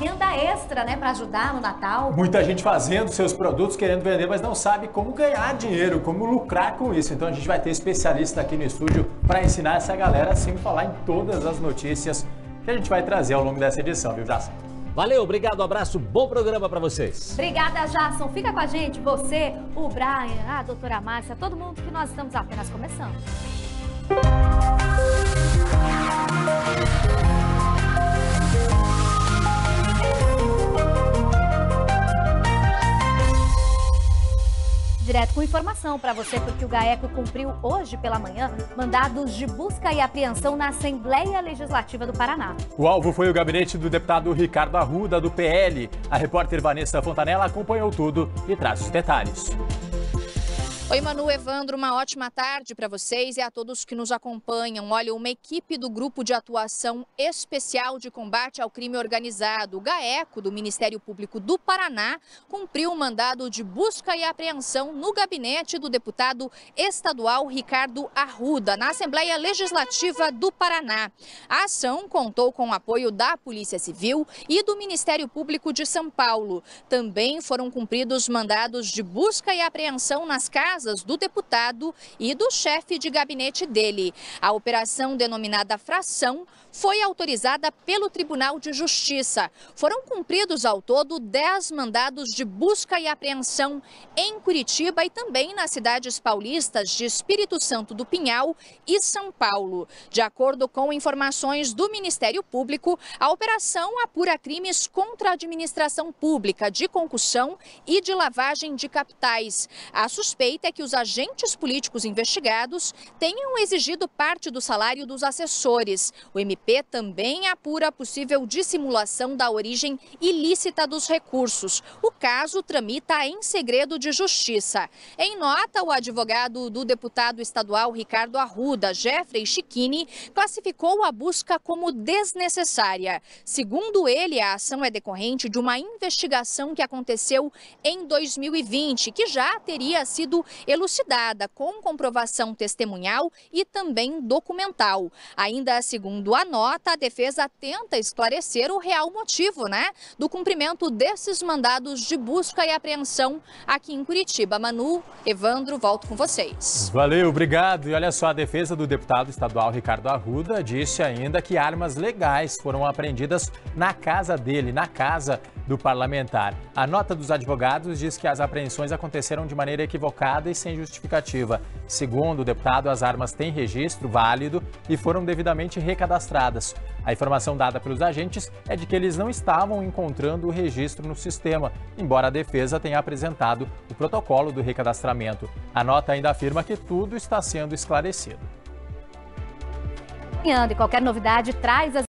renda extra, né, para ajudar no Natal. Muita gente fazendo seus produtos, querendo vender, mas não sabe como ganhar dinheiro, como lucrar com isso. Então a gente vai ter especialista aqui no estúdio para ensinar essa galera a sim falar em todas as notícias que a gente vai trazer ao longo dessa edição, viu, Jason? Valeu, obrigado, abraço, bom programa para vocês. Obrigada, Jason. Fica com a gente, você, o Brian, a doutora Márcia, todo mundo, que nós estamos apenas começando. Direto com informação para você, porque o GAECO cumpriu hoje pela manhã mandados de busca e apreensão na Assembleia Legislativa do Paraná. O alvo foi o gabinete do deputado Ricardo Arruda, do PL. A repórter Vanessa Fontanella acompanhou tudo e traz os detalhes. Oi, Manu, Evandro, uma ótima tarde para vocês e a todos que nos acompanham. Olha, uma equipe do Grupo de Atuação Especial de Combate ao Crime Organizado, o GAECO, do Ministério Público do Paraná, cumpriu um mandado de busca e apreensão no gabinete do deputado estadual Ricardo Arruda, na Assembleia Legislativa do Paraná. A ação contou com o apoio da Polícia Civil e do Ministério Público de São Paulo. Também foram cumpridos mandados de busca e apreensão nas casas do deputado e do chefe de gabinete dele. A operação, denominada Fração, foi autorizada pelo Tribunal de Justiça. Foram cumpridos ao todo 10 mandados de busca e apreensão em Curitiba e também nas cidades paulistas de Espírito Santo do Pinhal e São Paulo. De acordo com informações do Ministério Público, a operação apura crimes contra a administração pública, de concussão e de lavagem de capitais. A suspeita é que os agentes políticos investigados tenham exigido parte do salário dos assessores. O MP também apura a possível dissimulação da origem ilícita dos recursos. O caso tramita em segredo de justiça. Em nota, o advogado do deputado estadual Ricardo Arruda, Jeffrey Chiquini, classificou a busca como desnecessária. Segundo ele, a ação é decorrente de uma investigação que aconteceu em 2020, que já teria sido elucidada com comprovação testemunhal e também documental. Ainda segundo a nota, a defesa tenta esclarecer o real motivo, do cumprimento desses mandados de busca e apreensão aqui em Curitiba. Manu, Evandro, volto com vocês. Valeu, obrigado. E olha só, a defesa do deputado estadual Ricardo Arruda disse ainda que armas legais foram apreendidas na casa dele, na casa do parlamentar. A nota dos advogados diz que as apreensões aconteceram de maneira equivocada e sem justificativa. Segundo o deputado, as armas têm registro válido e foram devidamente recadastradas. A informação dada pelos agentes é de que eles não estavam encontrando o registro no sistema, embora a defesa tenha apresentado o protocolo do recadastramento. A nota ainda afirma que tudo está sendo esclarecido. E qualquer novidade, traz as